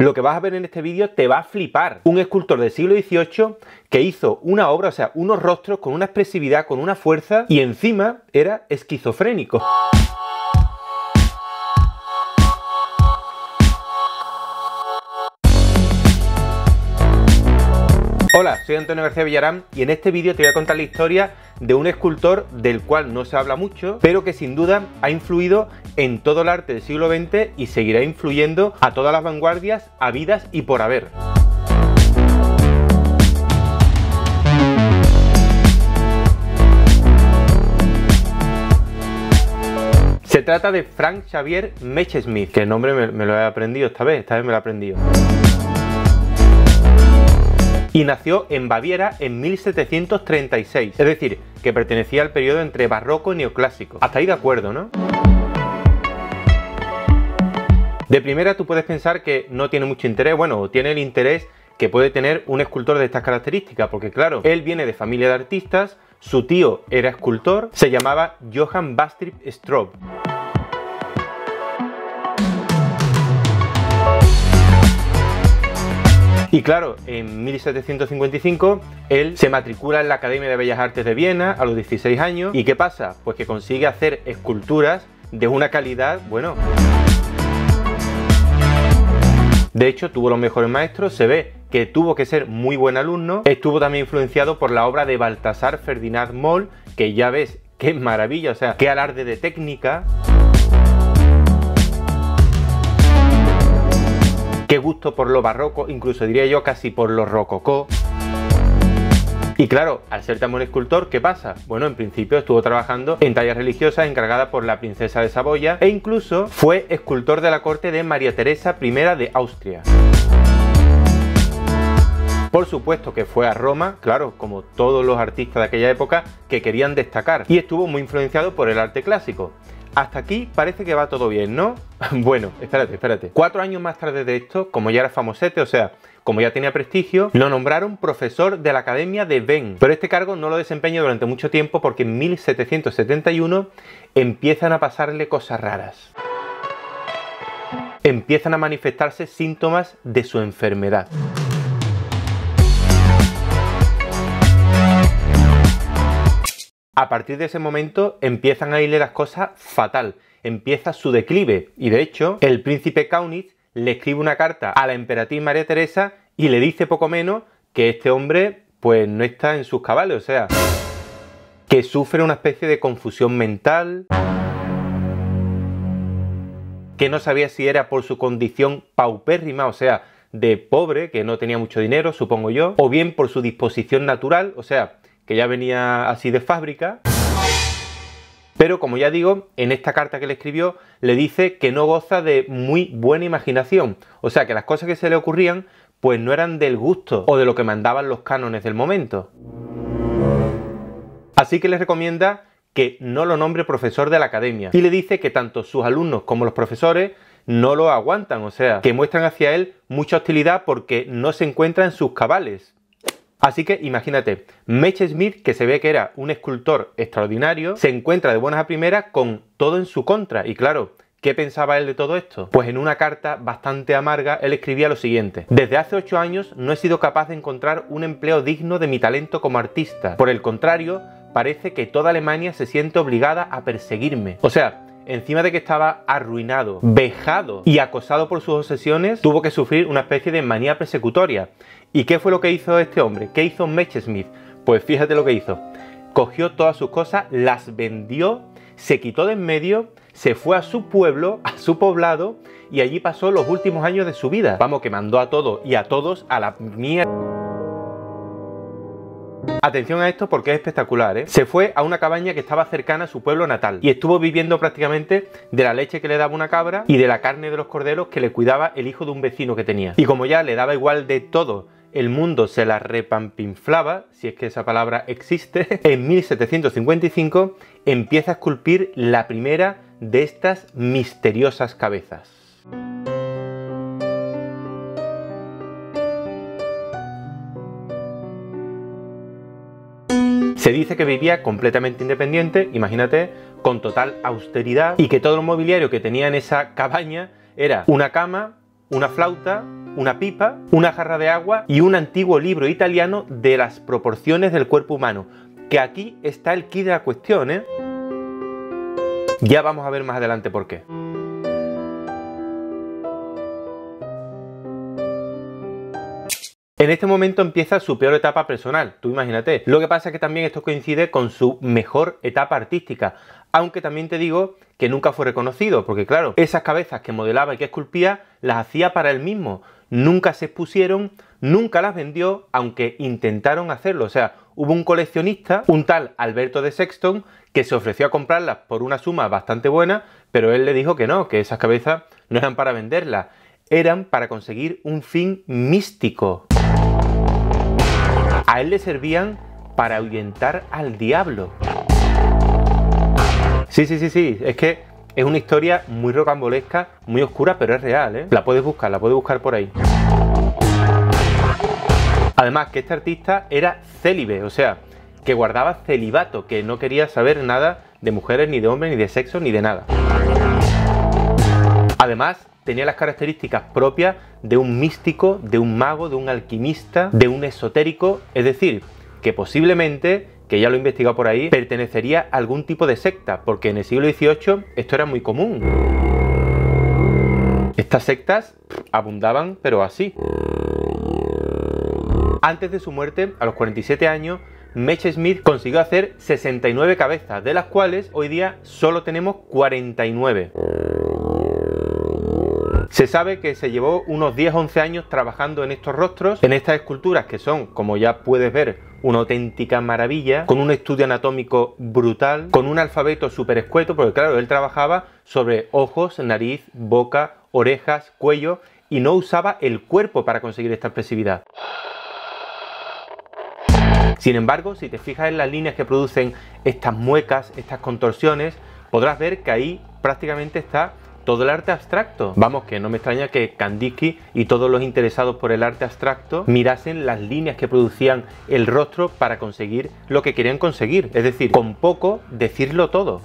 Lo que vas a ver en este vídeo te va a flipar. Un escultor del siglo XVIII que hizo una obra, o sea, unos rostros con una expresividad, con una fuerza, y encima era esquizofrénico. Hola, soy Antonio García Villarán y en este vídeo te voy a contar la historia de un escultor del cual no se habla mucho, pero que sin duda ha influido en todo el arte del siglo XX y seguirá influyendo a todas las vanguardias habidas y por haber. Se trata de Frank Xavier Messerschmidt, que el nombre me lo he aprendido esta vez me lo he aprendido. Y nació en Baviera en 1736, es decir, que pertenecía al periodo entre barroco y neoclásico. Hasta ahí de acuerdo, ¿no? De primera tú puedes pensar que no tiene mucho interés, bueno, tiene el interés que puede tener un escultor de estas características, porque claro, él viene de familia de artistas, su tío era escultor, se llamaba Johann Bastrip Straub. Y claro, en 1755 él se matricula en la Academia de Bellas Artes de Viena a los 16 años. ¿Y qué pasa? Pues que consigue hacer esculturas de una calidad, bueno. De hecho, tuvo los mejores maestros, se ve que tuvo que ser muy buen alumno. Estuvo también influenciado por la obra de Baltasar Ferdinand Moll, que ya ves, qué maravilla, o sea, qué alarde de técnica. Qué gusto por lo barroco, incluso diría yo casi por lo rococó. Y claro, al ser tan buen escultor, ¿qué pasa? Bueno, en principio estuvo trabajando en tallas religiosas encargadas por la princesa de Saboya e incluso fue escultor de la corte de María Teresa I de Austria. Por supuesto que fue a Roma, claro, como todos los artistas de aquella época que querían destacar, y estuvo muy influenciado por el arte clásico. Hasta aquí parece que va todo bien, ¿no? Bueno, espérate. 4 años más tarde de esto, como ya era famosete, o sea, como ya tenía prestigio, lo nombraron profesor de la Academia de Bonn. Pero este cargo no lo desempeña durante mucho tiempo porque en 1771 empiezan a pasarle cosas raras. Empiezan a manifestarse síntomas de su enfermedad. A partir de ese momento empiezan a irle las cosas fatal, empieza su declive y de hecho el príncipe Kaunitz le escribe una carta a la emperatriz María Teresa y le dice poco menos que este hombre pues no está en sus cabales, o sea, que sufre una especie de confusión mental, que no sabía si era por su condición paupérrima, o sea, de pobre, que no tenía mucho dinero, supongo yo, o bien por su disposición natural, o sea, que ya venía así de fábrica. Pero como ya digo, en esta carta que le escribió le dice que no goza de muy buena imaginación, o sea que las cosas que se le ocurrían pues no eran del gusto o de lo que mandaban los cánones del momento. Así que le recomienda que no lo nombre profesor de la academia y le dice que tanto sus alumnos como los profesores no lo aguantan, o sea, que muestran hacia él mucha hostilidad porque no se encuentra en sus cabales. Así que imagínate, Messerschmidt, que se ve que era un escultor extraordinario, se encuentra de buenas a primeras con todo en su contra. Y claro, ¿qué pensaba él de todo esto? Pues en una carta bastante amarga, él escribía lo siguiente: desde hace 8 años no he sido capaz de encontrar un empleo digno de mi talento como artista. Por el contrario, parece que toda Alemania se siente obligada a perseguirme. O sea, encima de que estaba arruinado, vejado y acosado por sus obsesiones, tuvo que sufrir una especie de manía persecutoria. ¿Y qué fue lo que hizo este hombre? ¿Qué hizo Messerschmidt? Pues fíjate lo que hizo. Cogió todas sus cosas, las vendió, se quitó de en medio, se fue a su pueblo, a su poblado, y allí pasó los últimos años de su vida. Vamos, que mandó a todo y a todos a la mierda. Atención a esto porque es espectacular, ¿eh? Se fue a una cabaña que estaba cercana a su pueblo natal y estuvo viviendo prácticamente de la leche que le daba una cabra y de la carne de los corderos que le cuidaba el hijo de un vecino que tenía. Y como ya le daba igual de todo, el mundo se la repampinflaba, si es que esa palabra existe, en 1755 empieza a esculpir la primera de estas misteriosas cabezas. Se dice que vivía completamente independiente, imagínate, con total austeridad, y que todo el mobiliario que tenía en esa cabaña era una cama, una flauta, una pipa, una jarra de agua y un antiguo libro italiano de las proporciones del cuerpo humano. Que aquí está el quid de la cuestión, ¿eh? Ya vamos a ver más adelante por qué. En este momento empieza su peor etapa personal, tú imagínate. Lo que pasa es que también esto coincide con su mejor etapa artística, aunque también te digo que nunca fue reconocido, porque claro, esas cabezas que modelaba y que esculpía las hacía para él mismo. Nunca se expusieron, nunca las vendió, aunque intentaron hacerlo. O sea, hubo un coleccionista, un tal Alberto de Sexton, que se ofreció a comprarlas por una suma bastante buena, pero él le dijo que no, que esas cabezas no eran para venderlas, eran para conseguir un fin místico. A él le servían para ahuyentar al diablo. Sí, es que es una historia muy rocambolesca, muy oscura, pero es real, ¿eh? La puedes buscar por ahí. Además, que este artista era célibe, o sea, que guardaba celibato, que no quería saber nada de mujeres, ni de hombres, ni de sexo, ni de nada. Además, tenía las características propias de un místico, de un mago, de un alquimista, de un esotérico, es decir, que posiblemente, que ya lo he investigado por ahí, pertenecería a algún tipo de secta, porque en el siglo XVIII esto era muy común. Estas sectas abundaban, pero así. Antes de su muerte, a los 47 años, Messerschmitt consiguió hacer 69 cabezas, de las cuales hoy día solo tenemos 49. Se sabe que se llevó unos 10-11 años trabajando en estos rostros, en estas esculturas que son, como ya puedes ver, una auténtica maravilla, con un estudio anatómico brutal, con un alfabeto súper escueto, porque claro, él trabajaba sobre ojos, nariz, boca, orejas, cuello, y no usaba el cuerpo para conseguir esta expresividad. Sin embargo, si te fijas en las líneas que producen estas muecas, estas contorsiones, podrás ver que ahí prácticamente está todo el arte abstracto. Vamos, que no me extraña que Kandinsky y todos los interesados por el arte abstracto mirasen las líneas que producían el rostro para conseguir lo que querían conseguir. Es decir, con poco decirlo todo.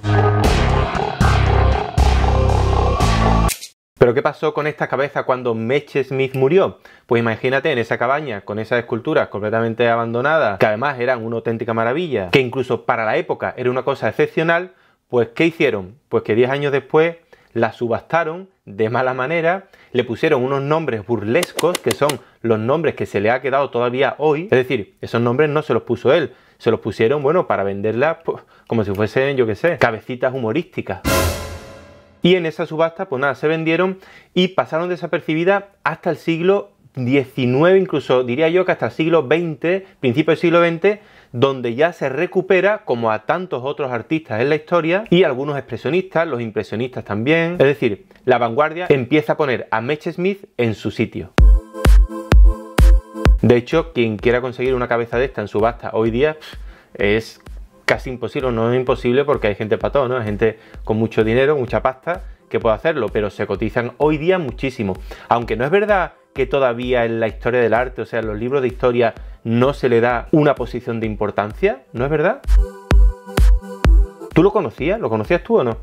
¿Pero qué pasó con esta cabeza cuando Messerschmitt murió? Pues imagínate en esa cabaña, con esas esculturas completamente abandonadas, que además eran una auténtica maravilla, que incluso para la época era una cosa excepcional, pues ¿qué hicieron? Pues que 10 años después la subastaron de mala manera, le pusieron unos nombres burlescos, que son los nombres que se le ha quedado todavía hoy. Es decir, esos nombres no se los puso él, se los pusieron, bueno, para venderlas pues, como si fuesen, yo qué sé, cabecitas humorísticas. Y en esa subasta, pues nada, se vendieron y pasaron desapercibidas hasta el siglo XIX, incluso diría yo que hasta el siglo XX, principio del siglo XX, donde ya se recupera, como a tantos otros artistas en la historia, y algunos expresionistas, los impresionistas también. Es decir, la vanguardia empieza a poner a Messerschmitt en su sitio. De hecho, quien quiera conseguir una cabeza de esta en subasta hoy día es casi imposible, no es imposible porque hay gente para todo, ¿no? Hay gente con mucho dinero, mucha pasta que puede hacerlo, pero se cotizan hoy día muchísimo. Aunque no es verdad que todavía en la historia del arte, o sea, en los libros de historia, no se le da una posición de importancia, ¿no es verdad? ¿Tú lo conocías? ¿Lo conocías tú o no?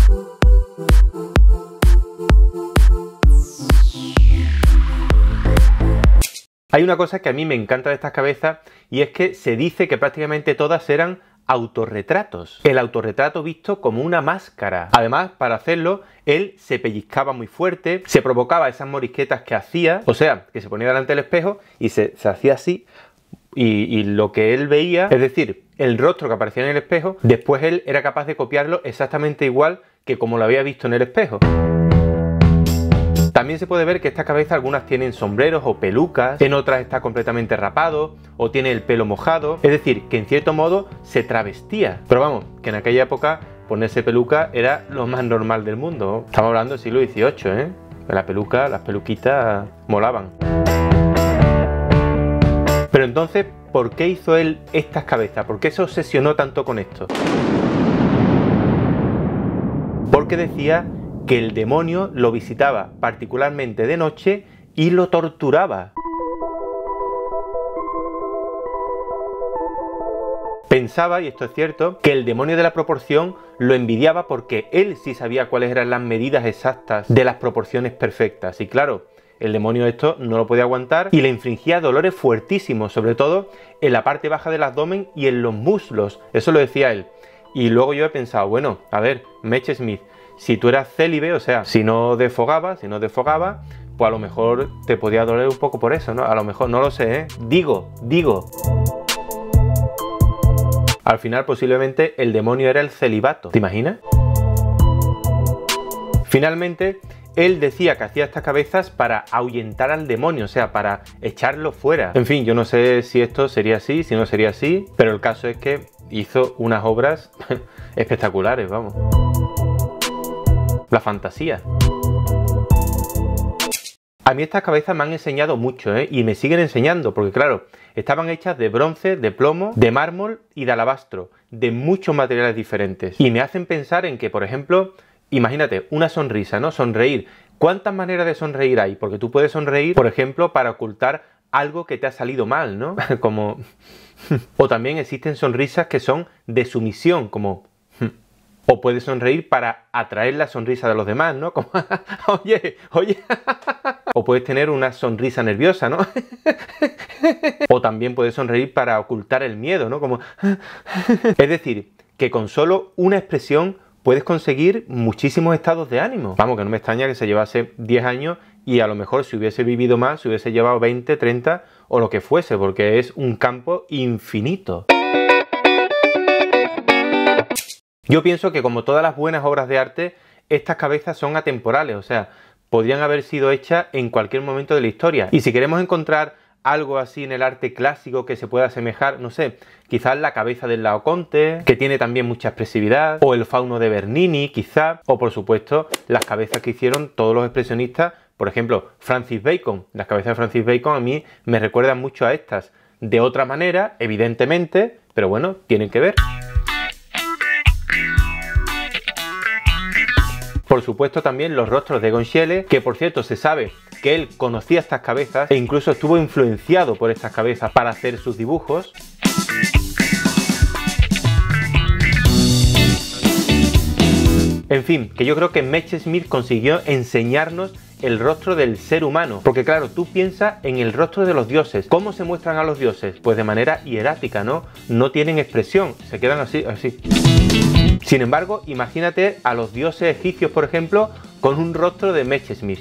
Hay una cosa que a mí me encanta de estas cabezas y es que se dice que prácticamente todas eran autorretratos. El autorretrato visto como una máscara. Además, para hacerlo, él se pellizcaba muy fuerte, se provocaba esas morisquetas que hacía, o sea, que se ponía delante del espejo y se hacía así, y lo que él veía, es decir, el rostro que aparecía en el espejo, después él era capaz de copiarlo exactamente igual que como lo había visto en el espejo. También se puede ver que estas cabezas algunas tienen sombreros o pelucas, en otras está completamente rapado o tiene el pelo mojado, es decir, que en cierto modo se travestía. Pero vamos, que en aquella época ponerse peluca era lo más normal del mundo. Estamos hablando del siglo XVIII, ¿eh? La peluca, las peluquitas molaban. Pero entonces, ¿por qué hizo él estas cabezas? ¿Por qué se obsesionó tanto con esto? Porque decía que el demonio lo visitaba particularmente de noche y lo torturaba. Pensaba, y esto es cierto, que el demonio de la proporción lo envidiaba porque él sí sabía cuáles eran las medidas exactas de las proporciones perfectas. Y claro, el demonio esto no lo podía aguantar y le infligía dolores fuertísimos, sobre todo en la parte baja del abdomen y en los muslos. Eso lo decía él. Y luego yo he pensado, bueno, a ver, Mech Smith, si tú eras célibe, o sea, si no desfogabas, pues a lo mejor te podía doler un poco por eso, ¿no? A lo mejor, no lo sé, ¿eh? Digo. Al final posiblemente el demonio era el celibato, ¿te imaginas? Finalmente, él decía que hacía estas cabezas para ahuyentar al demonio, o sea, para echarlo fuera. En fin, yo no sé si esto sería así, si no sería así, pero el caso es que hizo unas obras espectaculares, vamos. La fantasía. A mí estas cabezas me han enseñado mucho, ¿eh? Y me siguen enseñando, porque claro, estaban hechas de bronce, de plomo, de mármol y de alabastro, de muchos materiales diferentes. Y me hacen pensar en que, por ejemplo, imagínate, una sonrisa, ¿no? Sonreír. ¿Cuántas maneras de sonreír hay? Porque tú puedes sonreír, por ejemplo, para ocultar algo que te ha salido mal, ¿no? Como... O también existen sonrisas que son de sumisión, como... O puedes sonreír para atraer la sonrisa de los demás, ¿no? Como... Oye... O puedes tener una sonrisa nerviosa, ¿no? O también puedes sonreír para ocultar el miedo, ¿no? Como... Es decir, que con solo una expresión puedes conseguir muchísimos estados de ánimo. Vamos, que no me extraña que se llevase 10 años y a lo mejor si hubiese vivido más, si hubiese llevado 20, 30 o lo que fuese, porque es un campo infinito. Yo pienso que como todas las buenas obras de arte, estas cabezas son atemporales, o sea, podrían haber sido hechas en cualquier momento de la historia. Y si queremos encontrar algo así en el arte clásico que se pueda asemejar, no sé, quizás la cabeza del Laoconte, que tiene también mucha expresividad, o el fauno de Bernini, quizás, o por supuesto las cabezas que hicieron todos los expresionistas, por ejemplo, Francis Bacon. Las cabezas de Francis Bacon a mí me recuerdan mucho a estas, de otra manera, evidentemente, pero bueno, tienen que ver. Por supuesto también los rostros de Gonchiele, que por cierto se sabe que él conocía estas cabezas e incluso estuvo influenciado por estas cabezas para hacer sus dibujos. En fin, que yo creo que Mech Smith consiguió enseñarnos el rostro del ser humano, porque claro, tú piensas en el rostro de los dioses. ¿Cómo se muestran a los dioses? Pues de manera hierática, ¿no? No tienen expresión, se quedan así. Sin embargo, imagínate a los dioses egipcios, por ejemplo, con un rostro de Mech Smith.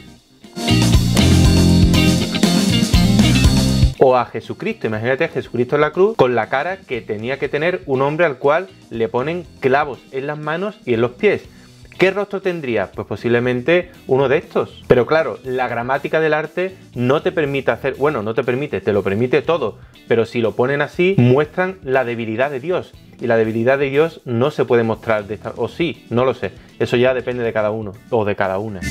O a Jesucristo, imagínate a Jesucristo en la cruz con la cara que tenía que tener un hombre al cual le ponen clavos en las manos y en los pies. ¿Qué rostro tendría? Pues posiblemente uno de estos. Pero claro, la gramática del arte no te permite hacer... Bueno, no te permite, te lo permite todo. Pero si lo ponen así, muestran la debilidad de Dios. Y la debilidad de Dios no se puede mostrar de esta... O sí, no lo sé. Eso ya depende de cada uno o de cada una.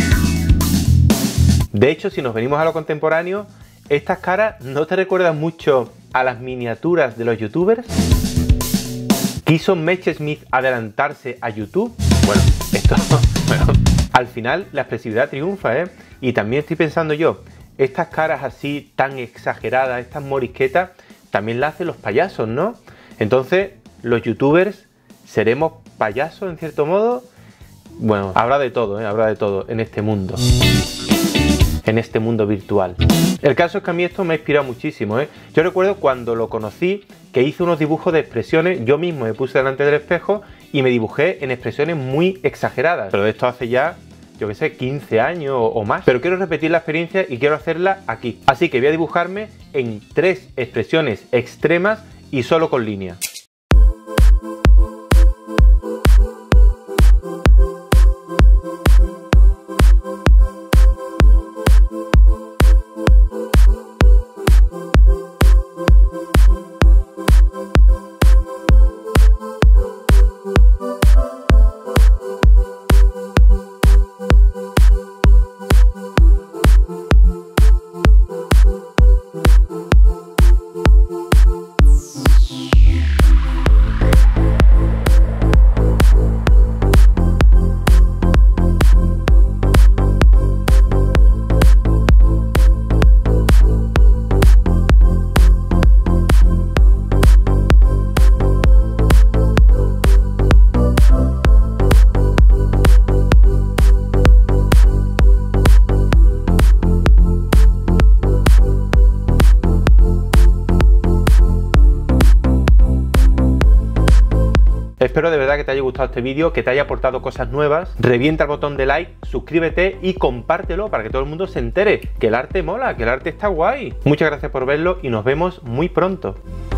De hecho, si nos venimos a lo contemporáneo, estas caras ¿no te recuerdan mucho a las miniaturas de los youtubers? ¿Quiso Mech Smith adelantarse a YouTube? Bueno, esto... Bueno, al final la expresividad triunfa, ¿eh? Y también estoy pensando yo, estas caras así tan exageradas, estas morisquetas, también las hacen los payasos, ¿no? Entonces, los youtubers, ¿seremos payasos en cierto modo? Bueno, habrá de todo, ¿eh? Habrá de todo en este mundo. En este mundo virtual. El caso es que a mí esto me ha inspirado muchísimo, ¿eh? Yo recuerdo cuando lo conocí, que hice unos dibujos de expresiones, yo mismo me puse delante del espejo y me dibujé en expresiones muy exageradas. Pero esto hace ya, yo qué sé, 15 años o más. Pero quiero repetir la experiencia y quiero hacerla aquí. Así que voy a dibujarme en 3 expresiones extremas y solo con líneas. Espero de verdad que te haya gustado este vídeo, que te haya aportado cosas nuevas. Revienta el botón de like, suscríbete y compártelo para que todo el mundo se entere que el arte mola, que el arte está guay. Muchas gracias por verlo y nos vemos muy pronto.